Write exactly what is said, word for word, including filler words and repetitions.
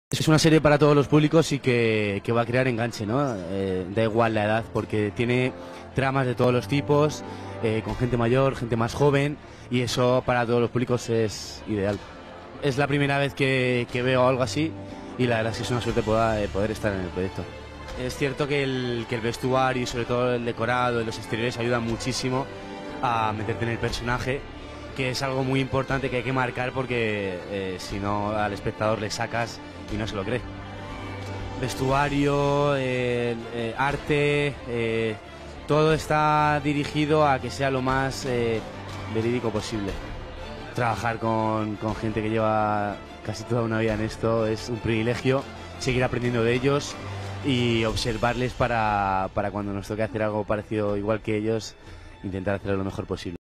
Es una serie para todos los públicos y que, que va a crear enganche, ¿no? Eh, da igual la edad, porque tiene tramas de todos los tipos, eh, con gente mayor, gente más joven, y eso para todos los públicos es ideal. Es la primera vez que, que veo algo así y la verdad es que es una suerte poder, eh, poder estar en el proyecto. Es cierto que el, que el vestuario y sobre todo el decorado y los exteriores ayudan muchísimo a meterte en el personaje, que es algo muy importante que hay que marcar porque eh, si no al espectador le sacas y no se lo cree. Vestuario, eh, eh, arte, eh, todo está dirigido a que sea lo más eh, verídico posible. Trabajar con, con gente que lleva casi toda una vida en esto es un privilegio, seguir aprendiendo de ellos y observarles para, para cuando nos toque hacer algo parecido igual que ellos, intentar hacerlo lo mejor posible.